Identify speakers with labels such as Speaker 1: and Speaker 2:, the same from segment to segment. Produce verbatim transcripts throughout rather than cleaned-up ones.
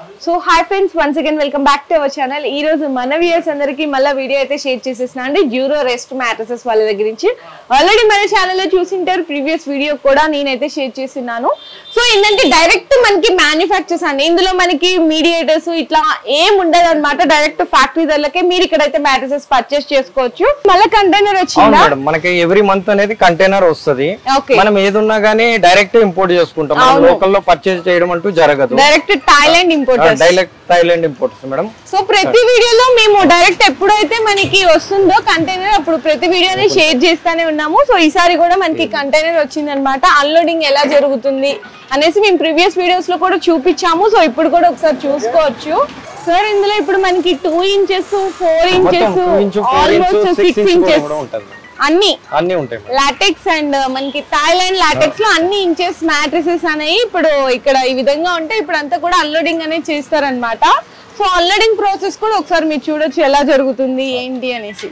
Speaker 1: So hi friends, once again welcome back to our channel. ఈ రోజు మన viewers అందరికి మళ్ళీ వీడియో అయితే షేర్ చేసేసిన అండి డ్యూరో రెస్ట్ మ్యాట్రసెస్ వాళ్ళ దగ్గర నుంచి. ఆల్రెడీ మన ఛానల్లో చూసింటారు, ప్రీవియస్ వీడియో కూడా నేనైతే షేర్ చేస్తున్నాను. సో ఏంటంటే డైరెక్ట్ మనకి మ్యానుఫ్యాక్చర్స్ అండి, ఇందులో మనకి మీడియేటర్స్ ఇట్లా ఏం ఉండదు అనమాట. డైరెక్ట్ ఫ్యాక్టరీ ధరలకే మీరు ఇక్కడైతే మ్యాట్రసెస్ పర్చేస్ చేసుకోవచ్చు. మళ్ళీ కంటైనర్ వచ్చిందా?
Speaker 2: మనకి ఎవ్రీ మంత్ అనేది కంటైనర్ వస్తుంది. మనం ఏది ఉన్నా గానీ డైరెక్ట్ ఇంపోర్ట్ చేసుకుంటాం, లోకల్ లో పర్చేస్ చేయడం అంటూ జరగదు.
Speaker 1: Direct Thailand import
Speaker 2: direct Thailand imports madam.
Speaker 1: So ప్రతి వీడియోలో మేము డైరెక్ట్ ఎప్పుడైతే మనకి వస్తుందో కంటైనర్ అప్పుడు ప్రతి వీడియోని షేర్ చేస్తానే ఉన్నాము. సో ఈసారి కూడా మనకి కంటైనర్ వచ్చింది అనమాట. అన్లోడింగ్ ఎలా జరుగుతుంది అనేసి మేము ప్రీవియస్ వీడియోస్ లో కూడా చూపించాము. సో ఇప్పుడు కూడా ఒకసారి చూసుకోవచ్చు. సార్ ఇందులో ఇప్పుడు మనకి two inches four inches almost six inches అన్ని
Speaker 2: అన్ని ఉంటాయి.
Speaker 1: లాటెక్స్ అండ్ మనకి థాయిలాండ్ లాటెక్స్ లో అన్ని ఇంచెస్ మ్యాట్రిసెస్ అనేవి ఇప్పుడు ఇక్కడ ఈ విధంగా ఉంటాయి. ఇప్పుడు అంతా కూడా అన్లోడింగ్ అనేది చేస్తారనమాట. సో అన్లోడింగ్ ప్రాసెస్ కూడా ఒకసారి మీరు చూడొచ్చు ఎలా జరుగుతుంది ఏంటి అనేసి.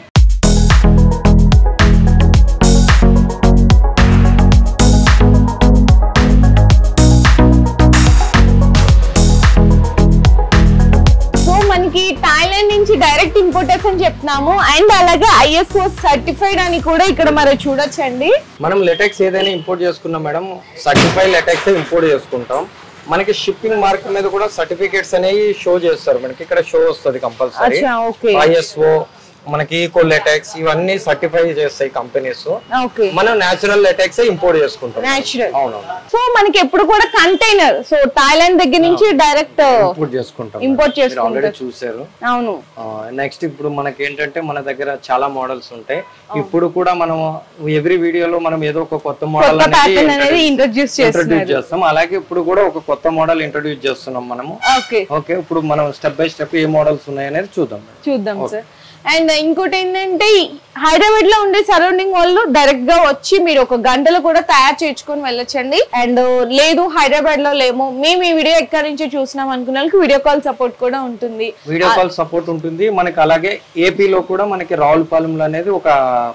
Speaker 1: మనకి థాయిలాండ్ నుంచి డైరెక్ట్ ఇంపోర్టర్స్ అని చెప్తున్నాము. అండ్ అలాగే ఐఎస్ఓ సర్టిఫైడ్ అని కూడా ఇక్కడ మరి చూడొచ్చండి.
Speaker 2: మనం లెటెక్స్ ఏదైనా ఇంపోర్ట్ చేసుకున్నాం మేడం, సర్టిఫైడ్ లెటెక్స్ ఇంపోర్ట్ చేసుకుంటాం. మనకి షిప్పింగ్ మార్క్ మీద కూడా సర్టిఫికేట్స్ అనేవి షో చేస్తారు. మనకి ఇక్కడ షో వస్తుంది కంపల్సరీ. ఐఎస్ఓ మనకి ఈకో లెటెక్స్ ఇవన్నీ సర్టిఫై చేస్తాయి కంపెనీస్. మనం నేచురల్ లెటెక్స్ ఇంపోర్ట్ చేసుకుంటాం.
Speaker 1: సో మనకి ఎప్పుడు కూడా కంటైనర్ సో థాయిలాండ్ దగ్గర నుంచి డైరెక్ట్
Speaker 2: ఇంపోర్ట్ చేసుకుంటాం.
Speaker 1: ఇంపోర్ట్ చేసుకుంటాం.
Speaker 2: ఆల్రెడీ చూసారు.
Speaker 1: అవును.
Speaker 2: నెక్స్ట్ ఇప్పుడు మనకి ఏంటంటే మన దగ్గర చాలా మోడల్స్ ఉంటాయి. ఇప్పుడు కూడా మనం ఎవ్రీ వీడియోలో మనం ఏదో ఒక కొత్త మోడల్
Speaker 1: అనేది ఇంట్రడ్యూస్
Speaker 2: చేస్తాం. అలాగే ఇప్పుడు కూడా ఒక కొత్త మోడల్ ఇంట్రడ్యూస్ చేస్తున్నాం మనము. ఓకే, ఇప్పుడు మనం స్టెప్ బై స్టెప్ ఏ మోడల్స్ ఉన్నాయి అనేది చూద్దాం
Speaker 1: చూద్దాం సార్. అండ్ ఇంకోటి ఏంటంటే హైదరాబాద్ లో ఉండే సరౌండింగ్ వాళ్ళు డైరెక్ట్ గా వచ్చి మీరు ఒక గంటలో కూడా తయారు చేయించుకొని వెళ్ళొచ్చండి. అండ్ లేదు హైదరాబాద్ లో లేము, మేము ఈ వీడియో ఎక్కడి నుంచి చూసినాం అనుకున్న వాళ్ళకి వీడియో కాల్ సపోర్ట్ కూడా ఉంటుంది.
Speaker 2: వీడియో కాల్ సపోర్ట్ ఉంటుంది మనకి. అలాగే ఏపీ లో కూడా మనకి రావులపాలెంలో అనేది ఒక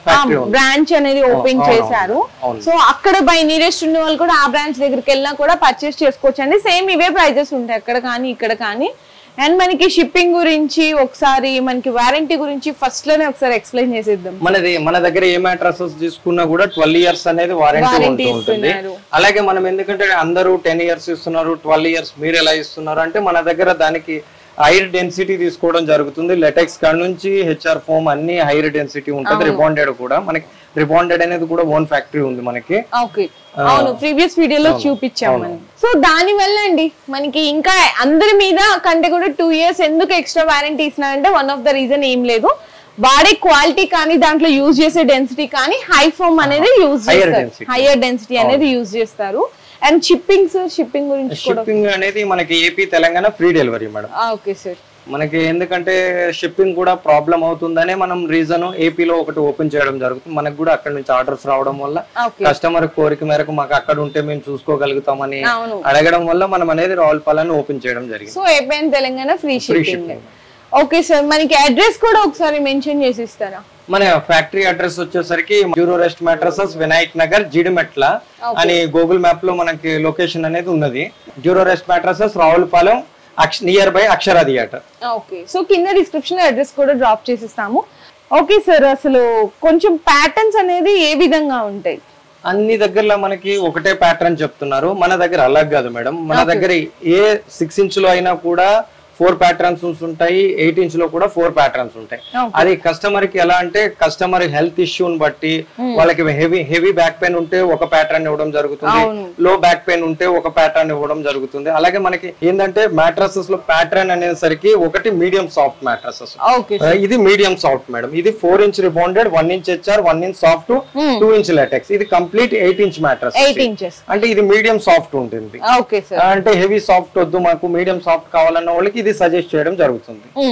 Speaker 1: బ్రాంచ్ అనేది ఓపెన్ చేశారు. సో అక్కడ బై నియరెస్ట్ ఉన్న వాళ్ళు కూడా ఆ బ్రాంచ్ దగ్గరికి వెళ్ళినా కూడా పర్చేస్ చేసుకోవచ్చు అండి. సేమ్ ఇవే ప్రైజెస్ ఉంటాయి అక్కడ కానీ ఇక్కడ కానీ. అండ్ మనకి షిప్పింగ్ గురించి ఒకసారి మనకి వారంటీ గురించి ఫస్ట్ లోనే ఒకసారి ఎక్స్ప్లెయిన్ చేసేద్దాం.
Speaker 2: మనది మన దగ్గర ఏ మ్యాట్రసెస్ తీసుకున్నా కూడా ట్వెల్వ్ ఇయర్స్ అనేది వారంటీ ఉంటుంది. అలాగే మనం ఎందుకంటే అందరూ టెన్ ఇయర్స్ ఇస్తున్నారు, ట్వెల్వ్ ఇయర్స్ మీరు ఎలా ఇస్తున్నారు అంటే మన దగ్గర దానికి హైర్ డెన్సిటీ తీసుకోవడం జరుగుతుంది. లెటెక్స్ కాడ నుంచి హెచ్ఆర్ ఫోమ్ అన్ని హైర్ డెన్సిటీ ఉంటుంది. రిబాండెడ్ కూడా మనకి రిబాండెడ్ అనేది కూడా ఓన్ ఫ్యాక్టరీ ఉంది మనకి.
Speaker 1: అవును, ప్రీవియస్ వీడియోలో చూపించాం మనం. సో దాని వల్ల అండి మనకి ఇంకా అందరి మీద కంటే కూడా టూ ఇయర్స్ ఎందుకు ఎక్స్ట్రా వారంటీ ఇస్తున్నారంటే వన్ ఆఫ్ ద రీజన్ ఏం లేదు, వాడే క్వాలిటీ కానీ దాంట్లో యూజ్ చేసే డెన్సిటీ కానీ హై ఫోమ్ అనేది యూజ్ చేస్తారు, హైయర్ డెన్సిటీ అనేది యూజ్ చేస్తారు. అండ్ షిప్పింగ్ సార్, షిప్పింగ్ గురించి
Speaker 2: షిప్పింగ్ అనేది మనకి AP Telangana free delivery madam.
Speaker 1: Okay sir.
Speaker 2: మనకి ఎందుకంటే షిప్పింగ్ కూడా ప్రాబ్లం అవుతుందనే మనం రీజన్ ఏపీలో ఒకటి ఓపెన్ చేయడం జరుగుతుంది. మనకు కూడా అక్కడ నుంచి ఆర్డర్స్ రావడం వల్ల కస్టమర్ కోరిక మేరకు మాకు అక్కడ ఉంటే మేము చూసుకోగలుగుతామని అడగడం వల్ల మనం అనేది రావులపాలెంని ఓపెన్ చేయడం జరిగింది.
Speaker 1: So AP and Telangana free shipping. Okay sir, మనకి అడ్రస్ కూడా ఒకసారి మెన్షన్ చేసి ఇస్తారా?
Speaker 2: మన ఫ్యాక్టరీ అడ్రస్ వచ్చేసరికి Duro Rest mattresses Vinayak Nagar Jeedimetla అని గూగుల్ మ్యాప్ లో మనకి లొకేషన్ అనేది ఉన్నది. Duro Rest mattresses Ravulapalem near by Akshara theatre.
Speaker 1: Okay, so కింద డిస్క్రిప్షన్ లో అడ్రస్ కూడా డ్రాప్ చేసిస్తాము. ఓకే సార్, అసలు కొంచెం ప్యాటర్న్స్ అనేది ఏ విధంగా ఉంటాయి?
Speaker 2: అన్ని దగ్గరలో మనకి ఒకటే ప్యాటర్న్ చెప్తున్నారు, మన దగ్గర అలాగే కాదు మేడం. మన దగ్గర ఏ సిక్స్ ఇంచ్ లో అయినా కూడా ఫోర్ ప్యాటర్న్స్ ఉంటాయి, ఎయిట్ ఇంచ్ లో కూడా ఫోర్ ప్యాటర్న్స్ ఉంటాయి. అది కస్టమర్ కి ఎలా అంటే కస్టమర్ హెల్త్ ఇష్యూని బట్టి వాళ్ళకి హెవీ హెవీ బ్యాక్ పెయిన్ ఉంటే ఒక ప్యాటర్న్ ఇవ్వడం జరుగుతుంది, లో బ్యాక్ పెయిన్ ఉంటే ఒక ప్యాటర్న్ ఇవ్వడం జరుగుతుంది. అలాగే మనకి ఏంటంటే మ్యాట్రసెస్ లో ప్యాటర్న్ అనేసరికి ఒకటి మీడియం సాఫ్ట్ మ్యాట్రసెస్, ఇది మీడియం సాఫ్ట్ మేడం. ఇది four inch rebonded, one inch HR, one inch soft, two inch latex. ఇది కంప్లీట్ ఎయిట్ ఇంచ్ మ్యాట్రస్ అంటే ఇది మీడియం సాఫ్ట్ ఉంటుంది. అంటే హెవీ సాఫ్ట్ వద్దు మాకు మీడియం సాఫ్ట్ కావాలన్న వాళ్ళకి ఇది సజెస్ట్ చేయడం జరుగుతుంది.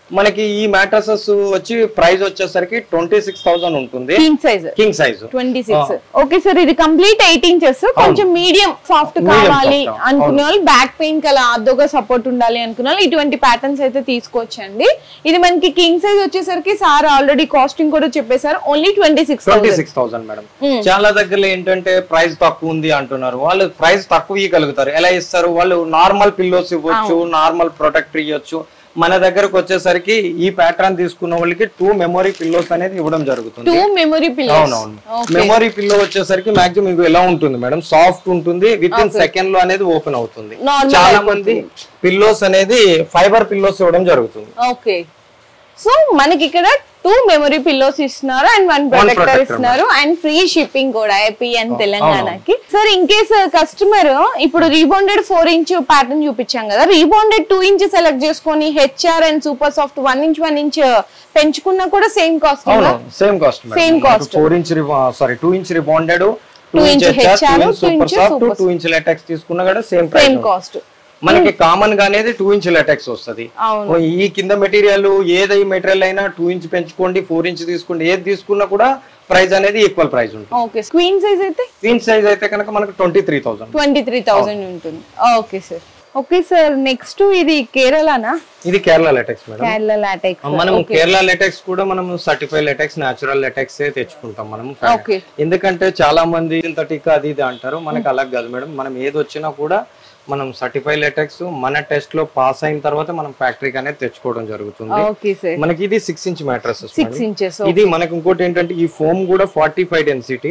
Speaker 2: మనకి ఈ మ్యాట్రసెస్ వచ్చి ప్రైస్ వచ్చేసరికి ట్వంటీ సిక్స్ థౌసండ్ ఉంటుంది
Speaker 1: king size
Speaker 2: king size
Speaker 1: twenty six okay sir ఇది కంప్లీట్ ఎయిట్ ఇంచెస్ కొంచెం మీడియం సాఫ్ట్ కావాలి అనుకునే వాళ్ళు బ్యాక్ పెయిన్ కి అలా అద్దోగా సపోర్ట్ ఉండాలి అనుకునే వాళ్ళు ఇటువంటి ప్యాటర్న్స్ అయితే తీసుకోవచ్చండి ఇది మనకి కింగ్ సైజ్ వచ్చేసరికి సార్ ఆల్రెడీ కాస్టింగ్ కూడా చెప్పేశారు only twenty six
Speaker 2: twenty six thousand madam చాలా దగ్గర ఏంటంటే ప్రైస్ తక్కువ ఉంది అంటున్నారు వాళ్ళు ప్రైస్ తక్కువ ఇవ్వగలుగుతారు ఎలా ఇస్తారు వాళ్ళు నార్మల్ పిల్లోస్ ఇవ్వచ్చు నార్మల్ ప్రొటెక్టర్ ఇవ్వచ్చు మన దగ్గరకు వచ్చేసరికి ఈ ప్యాటర్న్ తీసుకున్న వాళ్ళకి టూ మెమరీ పిల్లోస్ అనేది ఇవ్వడం జరుగుతుంది
Speaker 1: టూ మెమరీ పిల్లోస్
Speaker 2: అవునవును మెమరీ పిల్లో వచ్చేసరికి మాక్సిమం మీకు ఎలా ఉంటుంది మేడం సాఫ్ట్ ఉంటుంది విత్ ఇన్ సెకండ్ లో అనేది ఓపెన్ అవుతుంది చాలా మంది పిల్లోస్ అనేది ఫైబర్ పిల్లోస్ ఇవ్వడం జరుగుతుంది
Speaker 1: ఓకే సో మనకి ఇక్కడ టూ మెమరీ పిల్లోస్ ఇస్తున్నారు అండ్ వన్ ప్రొటెక్టర్ ఇస్తున్నారు అండ్ ఫ్రీ షిప్పింగ్ కూడా ఏపీ అండ్ తెలంగాణకి సార్ ఇన్ కేస్ కస్టమర్ ఇప్పుడు రీబౌండెడ్ ఫోర్ ఇంచ్ ప్యాటర్న్ చూపించాం కదా రీబౌండెడ్ టూ ఇంచ్ సెలెక్ట్ చేసుకొని HR and super soft one inch one inch పెంచుకున్నా కూడా same cost
Speaker 2: same cost
Speaker 1: same cost
Speaker 2: four inch sorry two inch rebounded two inch HR super soft two inch latex తీసుకున్నా కూడా same
Speaker 1: same cost
Speaker 2: మనకి common గా అనేది two inch LaTeX వస్తుంది ఈ కింద మెటీరియల్ ఏదై మెటీరియల్ అయినా టూ ఇంచ్ పెంచుకోండి ఫోర్ ఇంచ్ తీసుకోండి ఏది తీసుకున్నా కూడా ప్రైస్ అనేది ఈక్వల్ ప్రైస్ ఉంటుంది
Speaker 1: ఓకే క్వీన్ సైజ్ అయితే
Speaker 2: క్వీన్ సైజ్ అయితే కనుక మనకి twenty three thousand
Speaker 1: twenty three thousand ఉంటుంది okay sir okay sir next ఇది కేరళనా
Speaker 2: ఇది Kerala latex madam
Speaker 1: Kerala latex
Speaker 2: మనం కేరళ లాటెక్స్ కూడా మనం సర్టిఫైడ్ లాటెక్స్ నేచురల్ లాటెక్స్ తెచ్చుకుంటాం మనం ఎందుకంటే చాలా మంది సింథటిక్ అది ఇది అంటారు మనకి అలా కాదు మేడం మనం ఏది వచ్చినా కూడా మనం సర్టిఫైడ్ లాటెక్స్ మన టెస్ట్ లో పాస్ అయిన తర్వాత మనం ఫ్యాక్టరీకి అనేది తెచ్చుకోవడం జరుగుతుంది మనకి ఇది సిక్స్ ఇంచ్ మ్యాట్రసెస్ ఇది మనకి ఇంకోటి ఏంటంటే ఈ ఫోమ్ కూడా forty five density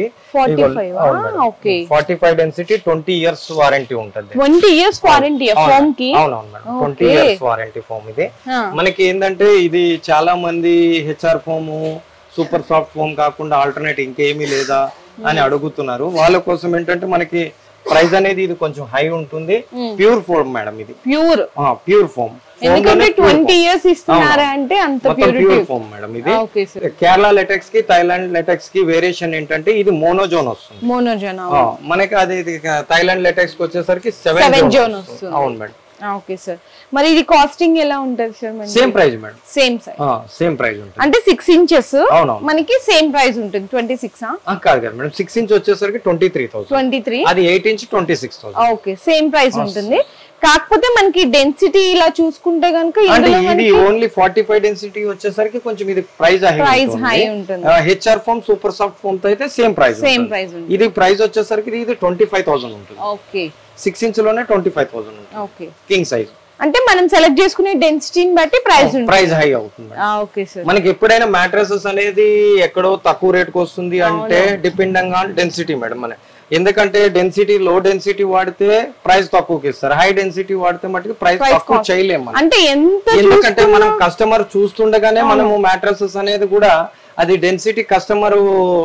Speaker 2: forty five density twenty years warranty ఉంటుంది
Speaker 1: ట్వంటీ ఇయర్స్ వారంటీ ఫోమ్ కి
Speaker 2: అవునవును madam twenty years warranty foam ఇది మనకి ఏంటంటే ఇది చాలా మంది HR foam super soft foam కాకుండా ఆల్టర్నేట్ ఇంకేమీ లేదా అని అడుగుతున్నారు వాళ్ళ కోసం ఏంటంటే మనకి ప్రైస్ అనేది ఇది కొంచెం హై ఉంటుంది ప్యూర్ ఫోమ్ మేడం ఇది
Speaker 1: ప్యూర్
Speaker 2: ప్యూర్ ఫోమ్
Speaker 1: ఎందుకంటే ట్వంటీ ఇయర్స్ ఇస్తున్నారా అంటే అంత
Speaker 2: ప్యూర్ ఫోమ్ మేడం ఇది కేరళ లాటెక్స్ కి థైలాండ్ లాటెక్స్ కి వేరియేషన్ ఏంటంటే ఇది మోనోజోన్ వస్తుంది
Speaker 1: మోనోజోన్
Speaker 2: మనకి అది థైలాండ్ లాటెక్స్ కి వచ్చేసరికి సెవెన్ జోన్ వస్తుంది అవును మేడం
Speaker 1: ఓకే సార్ మరి ఇది కాస్టింగ్ ఎలా ఉంటది sir
Speaker 2: same price madam
Speaker 1: same size
Speaker 2: same price ఉంటుంది
Speaker 1: అంటే సిక్స్ ఇంచెస్ మనకి సేమ్ ప్రైస్ ఉంటుంది ట్వంటీ సిక్స్
Speaker 2: కాదు కదా మేడం సిక్స్ ఇంచ్ వచ్చేసరికి twenty three thousand
Speaker 1: twenty three
Speaker 2: అది eight inch twenty six thousand
Speaker 1: okay same price ఉంటుంది కాకపోతే మనకి డెన్సిటీ ఇలా చూసుకుంటే గనుక
Speaker 2: ఇది ఓన్లీ ఫార్టీ ఫైవ్ డెన్సిటీ వచ్చేసరికి కొంచెం ఇది ప్రైస్
Speaker 1: ప్రైస్ హై ఉంటుంది
Speaker 2: HR foam super soft foam తో అయితే సేమ్ ప్రైస్
Speaker 1: సేమ్ ప్రైస్
Speaker 2: ఇది ప్రైస్ వచ్చేసరికి ఇది ట్వంటీ ఫైవ్ థౌసండ్ ఉంటుంది
Speaker 1: ఓకే
Speaker 2: సిక్స్ ఇంచ్ లోనే ట్వంటీ ఫైవ్ థౌసండ్ ఉంటుంది
Speaker 1: ఓకే
Speaker 2: కింగ్ సైజ్
Speaker 1: అంటే మనం సెలెక్ట్ చేసుకునే డెన్సిటీని బట్టి ప్రైస్ ఉంటుంది
Speaker 2: ప్రైస్ హై అవుతుంది
Speaker 1: ఓకే సార్
Speaker 2: మనకి ఎప్పుడైనా మ్యాట్రసెస్ అనేది ఎక్కడో తక్కువ రేట్ కు వస్తుంది అంటే డిపెండింగ్ ఆన్ డెన్సిటీ మేడం మన ఎందుకంటే డెన్సిటీ లో డెన్సిటీ వాడితే ప్రైస్ తక్కువకి ఇస్తారు హై డెన్సిటీ వాడితే మటుకు ప్రైస్ తక్కువ చేయలేము
Speaker 1: అంటే ఎంత
Speaker 2: ఎందుకంటే మనం కస్టమర్ చూస్తుండగానే మనము మ్యాట్రసెస్ అనేది కూడా అది డెన్సిటీ కస్టమర్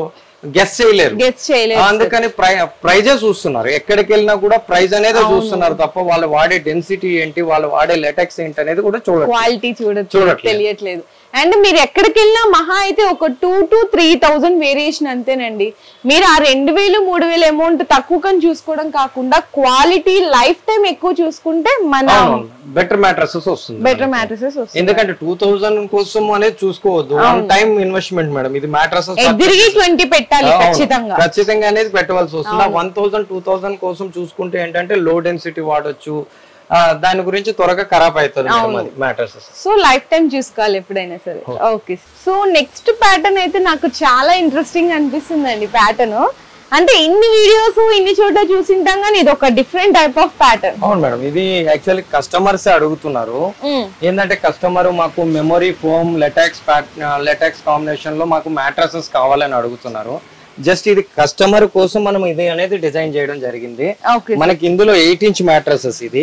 Speaker 2: గెస్ చేయలేరు
Speaker 1: గెస్ చేయలేరు
Speaker 2: అందుకని ప్రైజే చూస్తున్నారు ఎక్కడికి వెళ్ళినా కూడా ప్రైజ్ అనేది చూస్తున్నారు తప్ప వాళ్ళు వాడే డెన్సిటీ ఏంటి వాళ్ళు వాడే లాటెక్స్ ఏంటి అనేది కూడా చూడట్లేదు
Speaker 1: క్వాలిటీ చూడొచ్చు తెలియట్లేదు అండ్ మీరు ఎక్కడికి వెళ్ళినా మహా అయితే ఒక two to three thousand variation అంతేనండి మీరు ఆ రెండు వేలు మూడు వేలు అమౌంట్ తక్కువ చూసుకోవడం కాకుండా క్వాలిటీ లైఫ్ టైం ఎక్కువ చూసుకుంటే మన
Speaker 2: బెటర్ మ్యాట్రసెస్ వస్తుంది
Speaker 1: బెటర్ మ్యాట్రసెస్ వస్తుంది
Speaker 2: ఎందుకంటే టూ థౌసండ్ కోసం అనేది చూసుకోవద్దు వన్ టైం ఇన్వెస్ట్మెంట్ మేడం ఇది మ్యాట్రసెస్
Speaker 1: ఎదిరిగి ట్వంటీ పెట్టాలి ఖచ్చితంగా
Speaker 2: ఖచ్చితంగా అనేది పెట్టవలసి వస్తుంది వన్ థౌసండ్ టూ థౌసండ్ కోసం చూసుకుంటే ఏంటంటే లో డెన్సిటీ వాడొచ్చు దాని గురించి త్వరగా ఖరాబ్ అవుతుంది మ్యాట్రసెస్
Speaker 1: సో లైఫ్ టైం చూసుకోవాలి ఎప్పుడైనా సరే ఓకే సో నెక్స్ట్ ప్యాటర్న్ అయితే నాకు చాలా ఇంట్రెస్టింగ్ అనిపిస్తుందండి ప్యాటర్న్ అంటే ఇన్ని వీడియోస్ ఇన్ని చోట్ల చూసింటాం కానీ ఇది ఒక డిఫరెంట్ టైప్ ఆఫ్ ప్యాటర్న్
Speaker 2: అవును మేడం ఇది యాక్చువల్లీ కస్టమర్స్ అడుగుతున్నారు ఏంటంటే కస్టమర్ మాకు memory foam latex latex combination లో మాకు మ్యాట్రసెస్ కావాలని అడుగుతున్నారు జస్ట్ ఇది కస్టమర్ కోసం మనం ఇది అనేది డిజైన్ చేయడం జరిగింది మనకి ఇందులో ఎయిట్ ఇంచ్ మ్యాట్రసెస్ ఇది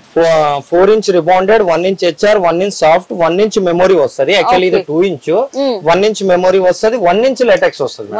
Speaker 2: four inch rebonded one inch HR one inch soft one inch memory వస్తుంది యాక్చువల్లీ ఇది two inch one inch memory వస్తుంది వన్ ఇంచ్ లెటెక్స్ వస్తుంది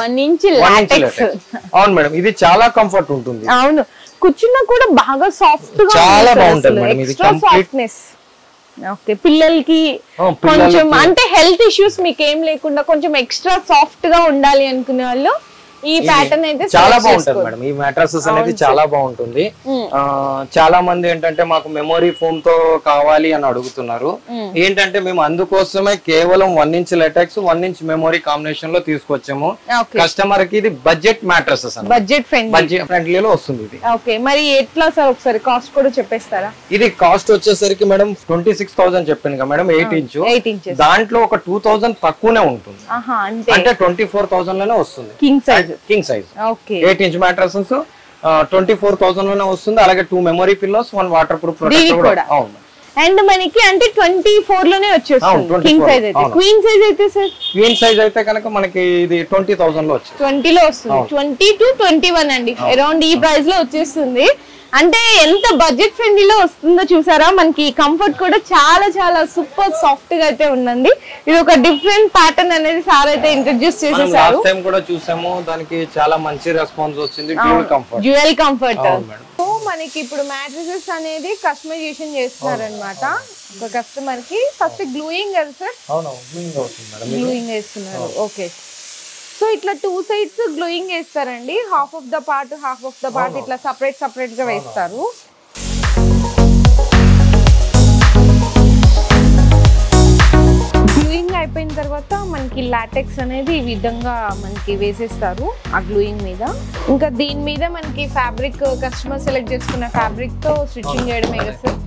Speaker 2: అవును మేడం ఇది చాలా కంఫర్ట్ ఉంటుంది
Speaker 1: అవును కూర్చున్నా కూడా బాగా సాఫ్ట్ గా
Speaker 2: చాలా బాగుంటుంది మేడం ఇది
Speaker 1: సాఫ్ట్నెస్ ఓకే పిల్లలకి కొంచెం అంటే హెల్త్ ఇష్యూస్ మీకు ఏం లేకుండా కొంచెం ఎక్స్ట్రా సాఫ్ట్ గా ఉండాలి అనుకునే వాళ్ళు ఈ ప్యాటర్న్ అయితే
Speaker 2: చాలా బాగుంటుంది మేడం. ఈ మ్యాట్రసెస్ అనేది చాలా బాగుంటుంది. చాలా మంది ఏంటంటే మాకు మెమొరీ ఫోమ్ తో కావాలి అని అడుగుతున్నారు. ఏంటంటే మేము అందుకోసమే కేవలం one inch latex one inch memory combination లో తీసుకొచ్చాము. కస్టమర్ కి ఇది బడ్జెట్ మ్యాట్రసెస్, బడ్జెట్ బడ్జెట్ ఫ్రెండ్లీలో వస్తుంది ఇది.
Speaker 1: ఓకే, మరి ఎట్లా సార్ ఒకసారి కాస్ట్ కూడా చెప్పేస్తారా?
Speaker 2: ఇది కాస్ట్ వచ్చేసరికి మేడం ట్వంటీ సిక్స్ థౌసండ్ చెప్పింది కదా మేడం, ఎయిట్ ఇంచ్. దాంట్లో ఒక టూ థౌసండ్ తక్కువనే ఉంటుంది, అంటే ట్వంటీ ఫోర్ థౌసండ్ లోనే వస్తుంది. King size king size eight inch mattresses twenty four thousand లోనే వస్తుంది. అలాగే two memory pillows, one waterproof protector కూడా. అవును,
Speaker 1: అండ్ మనకి అంటే ట్వంటీ ఫోర్ లోనే వచ్చేస్తుంది కింగ్ సైజ్ అయితే. క్వీన్ సైజ్ అయితే సార్,
Speaker 2: క్వీన్ సైజ్ అయితే కనుక మనకి ఇది ట్వంటీ థౌసండ్ లో వచ్చింది,
Speaker 1: ట్వంటీ లో వస్తుంది. ట్వంటీ టు ట్వంటీ వన్ అండి, అరౌండ్ ఈ ప్రైస్ లో వచ్చేస్తుంది. అంటే ఎంత బడ్జెట్ ఫ్రెండ్లీలో వస్తుందో చూసారా. మనకి కంఫర్ట్ కూడా చాలా చాలా సూపర్ సాఫ్ట్ గా అయితే ఉందండి. ఇది ఒక డిఫరెంట్ ప్యాటర్న్ అనేది సార్ అయితే ఇంట్రడ్యూస్ చేసేసారు.
Speaker 2: లాస్ట్ టైం కూడా చూసాము, దానికి చాలా మంచి రెస్పాన్స్ వచ్చింది. Dual comfort,
Speaker 1: dual comfort. So మనకి ఇప్పుడు మ్యాట్రసెస్ అనేది కస్టమైజేషన్ చేస్తున్నారు అనమాట. ఒక కస్టమర్ కి ఫస్ట్ గ్లూయింగ్ కదా సార్?
Speaker 2: అవును, గ్లూయింగ్ అవుతుంది మేడం.
Speaker 1: గ్లూయింగ్ వేస్తున్నారు. ఓకే, సో ఇట్లా టూ సైడ్స్ గ్లూయింగ్ వేస్తారండి. Half of the part half of the part ఇట్లా సపరేట్ సపరేట్ గా వేస్తారు. గ్లూయింగ్ అయిపోయిన తర్వాత మనకి లాటెక్స్ అనేది ఈ విధంగా మనకి వేసేస్తారు ఆ గ్లూయింగ్ మీద. ఇంకా దీని మీద మనకి ఫ్యాబ్రిక్ కస్టమర్ సెలెక్ట్ చేసుకున్న ఫ్యాబ్రిక్ తో స్టిచ్చింగ్ చేయడమే కదా సార్.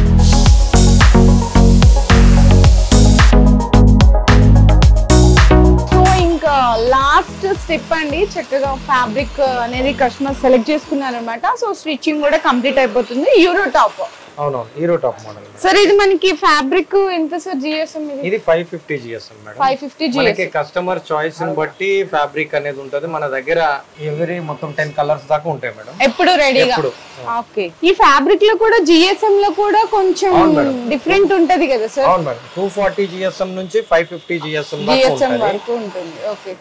Speaker 1: లాస్ట్ స్టెప్ అండి, చక్కగా ఫ్యాబ్రిక్ అనేది కస్టమర్ సెలెక్ట్ చేసుకున్నారు అనమాట. సో స్టిచ్చింగ్ కూడా కంప్లీట్ అయిపోతుంది. Euro top.
Speaker 2: అవునవును, హీరో టాప్ మోడల్.
Speaker 1: సార్ ఇది మనకి ఫ్యాబ్రిక్ ఎంత సార్ జిఎస్ఎం? ఇది
Speaker 2: ఇది five fifty GSM madam.
Speaker 1: Five fifty GSM.
Speaker 2: మనకి కస్టమర్ చాయిస్ ని బట్టి ఫ్యాబ్రిక్ అనేది ఉంటది. మన దగ్గర ఎవరీ మొత్తం టెన్ కలర్స్ దాకా ఉంటాయి మేడం,
Speaker 1: ఎప్పుడు రెడీగా. ఓకే, ఈ ఫ్యాబ్రిక్ లో కూడా జిఎస్ఎం లో కూడా కొంచెం డిఫరెంట్ ఉంటది కదా సార్?
Speaker 2: అవును మేడం, టూ ఫార్టీ జిఎస్ఎం నుంచి ఫైవ్ ఫిఫ్టీ జిఎస్ఎం
Speaker 1: వరకు ఉంటుంది. ఓకే,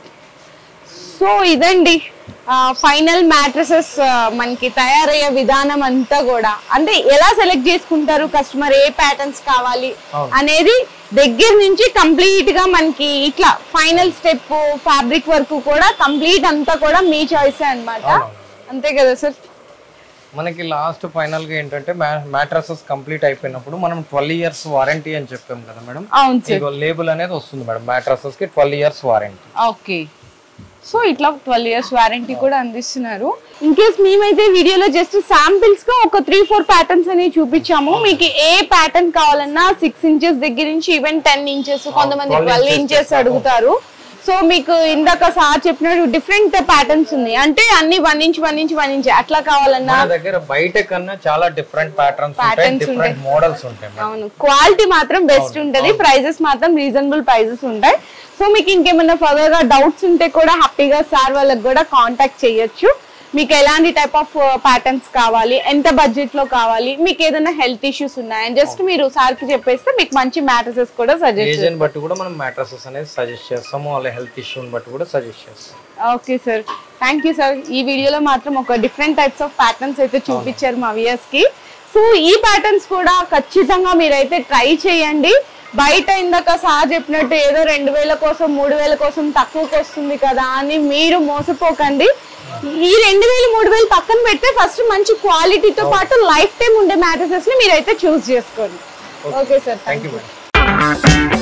Speaker 1: సో ఇదండి ఫైనల్ మ్యాట్రసెస్ మనకి తయారయ్యే విధానం అంతా కూడా. అంటే ఎలా సెలెక్ట్ చేసుకుంటారు కస్టమర్, ఏ ప్యాటర్న్స్ కావాలి అనేది దగ్గర నుంచి కంప్లీట్ గా మనకి ఇట్లా ఫైనల్ స్టెప్ ఫ్యాబ్రిక్ వరకు కూడా కంప్లీట్ అంతా కూడా మీ చాయిస్ అన్నమాట. అంతే కదా సార్?
Speaker 2: మనకి లాస్ట్ ఫైనల్ గా ఏంటంటే మ్యాట్రసెస్ కంప్లీట్ అయిపోయినప్పుడు మనం ట్వెల్వ్ ఇయర్స్ వారంటీ అని చెప్పాం కదా మేడం.
Speaker 1: అవును సార్,
Speaker 2: లేబుల్ అనేది వస్తుంది మేడం మ్యాట్రసెస్ కి, twelve years warranty.
Speaker 1: Okay, so ఇట్లా ట్వెల్వ్ ఇయర్స్ వారంటీ కూడా అందిస్తున్నారు. ఇన్ కేస్ మేమైతే వీడియోలో జస్ట్ శాంపిల్స్ గా ఒక త్రీ ఫోర్ ప్యాటర్న్స్ అనేవి చూపించాము. మీకు ఏ ప్యాటర్న్ కావాలన్నా సిక్స్ ఇంచెస్ దగ్గర నుంచి ఈవెన్ టెన్ ఇంచెస్, కొంతమంది ట్వెల్వ్ ఇంచెస్ అడుగుతారు. సో మీకు ఇందాక సార్ చెప్పినట్టు డిఫరెంట్ ప్యాటర్న్స్ ఉన్నాయి. అంటే అన్ని one inch one inch one inch అట్లా కావాలన్నా
Speaker 2: దగ్గర బయట కన్నా చాలా డిఫరెంట్ ప్యాటర్న్స్ ఉంటాయి, డిఫరెంట్ మోడల్స్ ఉంటాయి.
Speaker 1: అవును, క్వాలిటీ మాత్రం బెస్ట్ ఉంటది, ప్రైజెస్ మాత్రం రీజనబుల్ ప్రైజెస్ ఉంటాయి. సో మీకు ఇంకేమైనా ఫర్దర్ గా డౌట్స్ ఉంటే కూడా హ్యాపీగా సార్ వాళ్ళకి కూడా కాంటాక్ట్ చేయొచ్చు. మీకు ఎలాంటి టైప్ ఆఫ్ ప్యాటర్న్స్ కావాలి, ఎంత బడ్జెట్ లో కావాలి, మీకు ఏదైనా హెల్త్ ఇష్యూస్ ఉన్నాయని జస్ట్ మీరు సార్ కి చెప్పేస్తే మీకు మంచి మ్యాట్రసెస్ కూడా సజెస్ట్
Speaker 2: చేస్తాం. బట్ కూడా మనం మ్యాట్రసెస్ అనేది సజెస్ట్ చేస్తాము, వాళ్ళ హెల్త్ ఇష్యూని బట్టి కూడా సజెస్ట్ చేస్తాం.
Speaker 1: Okay sir, thank you sir. ఈ వీడియోలో మాత్రం ఒక డిఫరెంట్ టైప్స్ ఆఫ్ ప్యాటర్న్స్ అయితే చూపించారు మా వ్యూయర్స్ కి. సో ఈ ప్యాటర్న్స్ కూడా ఖచ్చితంగా మీరైతే ట్రై చేయండి. బయట ఇందాక సార్ చెప్పినట్టు ఏదో రెండు వేల కోసం మూడు వేల కోసం తక్కువకి వస్తుంది కదా అని మీరు మోసపోకండి. ఈ రెండు వేలు మూడు వేలు పక్కన పెడితే ఫస్ట్ మంచి క్వాలిటీతో పాటు లైఫ్ టైం ఉండే మ్యాట్రసెస్ ని మీరైతే చూస్ చేసుకోండి. Okay sir, thank you.